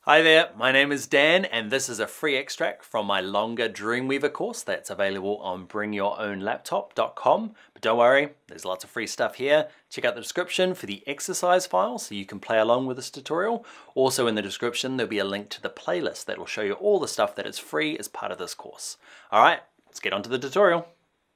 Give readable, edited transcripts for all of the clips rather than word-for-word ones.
Hi there, my name is Dan and this is a free extract from my longer Dreamweaver course that's available on bringyourownlaptop.com. But don't worry, there's lots of free stuff here. Check out the description for the exercise file so you can play along with this tutorial. Also in the description there'll be a link to the playlist that will show you all the stuff that is free as part of this course. Alright, let's get on to the tutorial.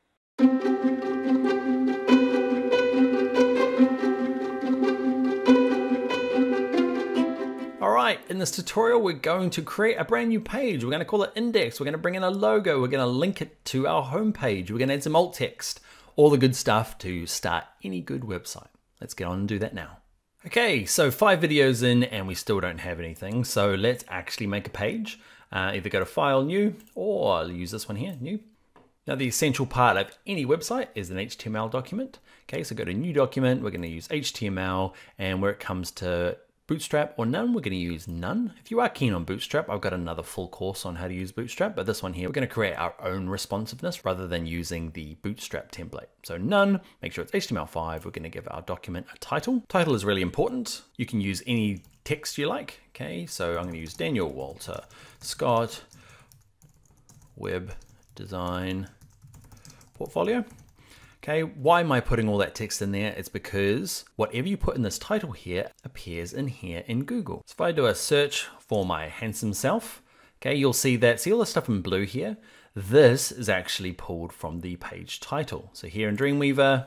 Alright, in this tutorial we're going to create a brand new page. We're going to call it index, we're going to bring in a logo, we're going to link it to our home page, we're going to add some alt text, all the good stuff to start any good website. Let's get on and do that now. Okay, so 5 videos in and we still don't have anything, so let's actually make a page. Either go to File, New, or I'll use this one here, New. Now the essential part of any website is an HTML document. Okay, so go to New Document, we're going to use HTML, and where it comes to Bootstrap or none, we're going to use none. If you are keen on Bootstrap, I've got another full course on how to use Bootstrap, but this one here, we're going to create our own responsiveness rather than using the Bootstrap template. So none, make sure it's HTML5. We're going to give our document a title. Title is really important. You can use any text you like. Okay, so I'm going to use Daniel Walter Scott Web Design Portfolio. Okay, why am I putting all that text in there? It's because whatever you put in this title here appears in here in Google. So if I do a search for my handsome self, okay, you'll see that, see all the stuff in blue here? This is actually pulled from the page title. So here in Dreamweaver,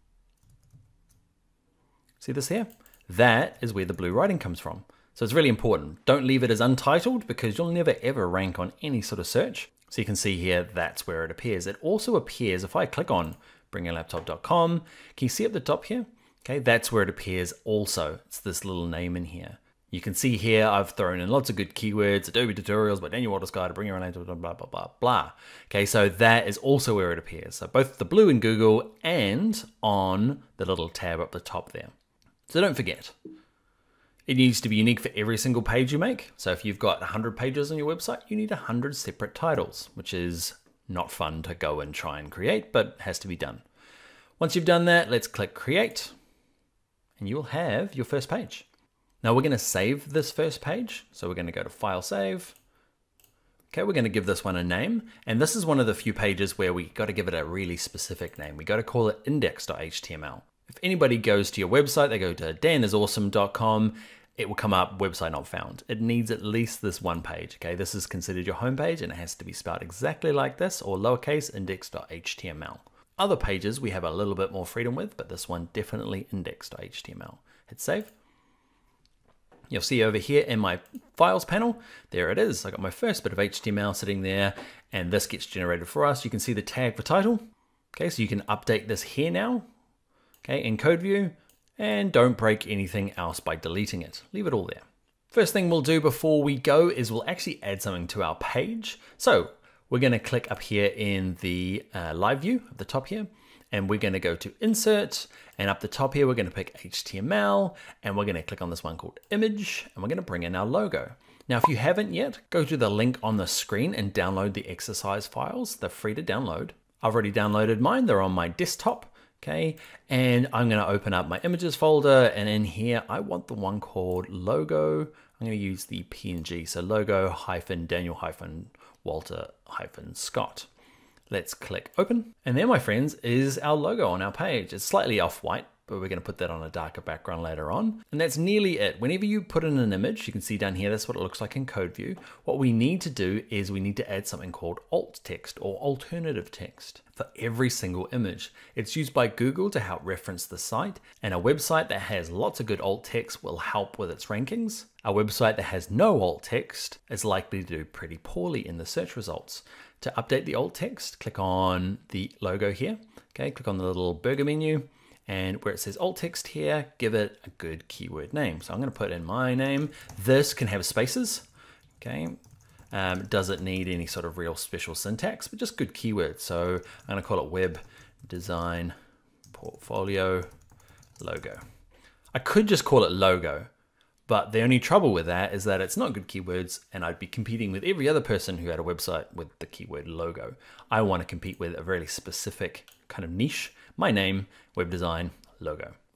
see this here? That is where the blue writing comes from. So it's really important. Don't leave it as untitled because you'll never ever rank on any sort of search. So you can see here, that's where it appears. It also appears, if I click on bringyourownlaptop.com, can you see up the top here? Okay, that's where it appears also. It's this little name in here. You can see here, I've thrown in lots of good keywords, Adobe tutorials by Daniel Walter Scott to bring your own laptop, blah, blah, blah, blah. Okay, so that is also where it appears. So both the blue in Google and on the little tab up the top there. So don't forget, it needs to be unique for every single page you make. So if you've got 100 pages on your website, you need 100 separate titles, which is not fun to go and try and create, but has to be done. Once you've done that, let's click Create, and you'll have your first page. Now we're going to save this first page. So we're going to go to File, Save. Okay, we're going to give this one a name. And this is one of the few pages where we got to give it a really specific name. We got to call it index.html. If anybody goes to your website, they go to danisawesome.com, it will come up website not found. It needs at least this one page. Okay, this is considered your home page and it has to be spelled exactly like this or lowercase index.html. Other pages we have a little bit more freedom with, but this one definitely index.html. Hit save. You'll see over here in my files panel, there it is. I got my first bit of HTML sitting there and this gets generated for us. You can see the tag for title. Okay, so you can update this here now. Okay, in code view. And don't break anything else by deleting it. Leave it all there. First thing we'll do before we go is we'll actually add something to our page. So we're going to click up here in the live view at the top here, and we're going to go to Insert, and up the top here we're going to pick HTML, and we're going to click on this one called Image, and we're going to bring in our logo. Now if you haven't yet, go to the link on the screen and download the exercise files. They're free to download. I've already downloaded mine. They're on my desktop. Okay, and I'm going to open up my images folder, and in here I want the one called logo. I'm going to use the PNG, so logo hyphen Daniel hyphen Walter hyphen Scott. Let's click open, and there, my friends, is our logo on our page. It's slightly off-white, but we're going to put that on a darker background later on. And that's nearly it. Whenever you put in an image, you can see down here, that's what it looks like in code view. What we need to do is we need to add something called alt text or alternative text for every single image. It's used by Google to help reference the site, and a website that has lots of good alt text will help with its rankings. A website that has no alt text is likely to do pretty poorly in the search results. To update the alt text, click on the logo here. Okay, click on the little burger menu. And where it says alt text here, give it a good keyword name. So I'm going to put in my name. This can have spaces. Okay. Does it need any sort of real special syntax, but just good keywords. So I'm going to call it Web Design Portfolio Logo. I could just call it logo, but the only trouble with that is that it's not good keywords and I'd be competing with every other person who had a website with the keyword logo. I want to compete with a really specific kind of niche. My name, web design, logo.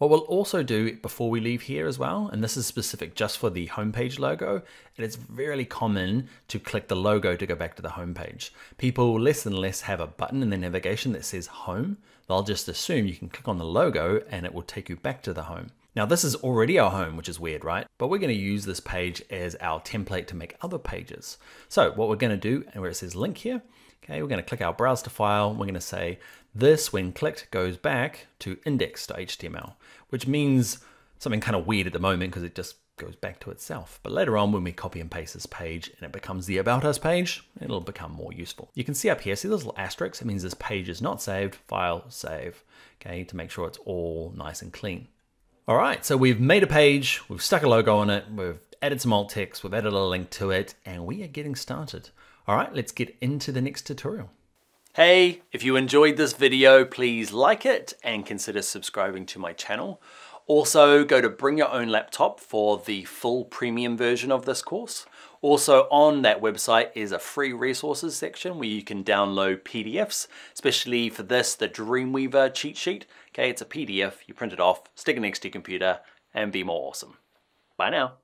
What we'll also do before we leave here as well, and this is specific just for the homepage logo, and it's really common to click the logo to go back to the homepage. People less and less have a button in their navigation that says home. They'll just assume you can click on the logo and it will take you back to the home. Now this is already our home, which is weird, right? But we're going to use this page as our template to make other pages. So what we're going to do, and where it says link here, okay, we're going to click our browse to file. We're going to say this, when clicked, goes back to index.html, which means something kind of weird at the moment because it just goes back to itself. But later on, when we copy and paste this page and it becomes the About Us page, it'll become more useful. You can see up here, see those little asterisks? It means this page is not saved, file, save, okay, to make sure it's all nice and clean. All right, so we've made a page, we've stuck a logo on it, we've added some alt text, we've added a link to it, and we are getting started. All right, let's get into the next tutorial. Hey, if you enjoyed this video, please like it and consider subscribing to my channel. Also, go to Bring Your Own Laptop for the full premium version of this course. Also on that website is a free resources section where you can download PDFs, especially for this, the Dreamweaver cheat sheet. Okay, it's a PDF, you print it off, stick it next to your computer, and be more awesome. Bye now.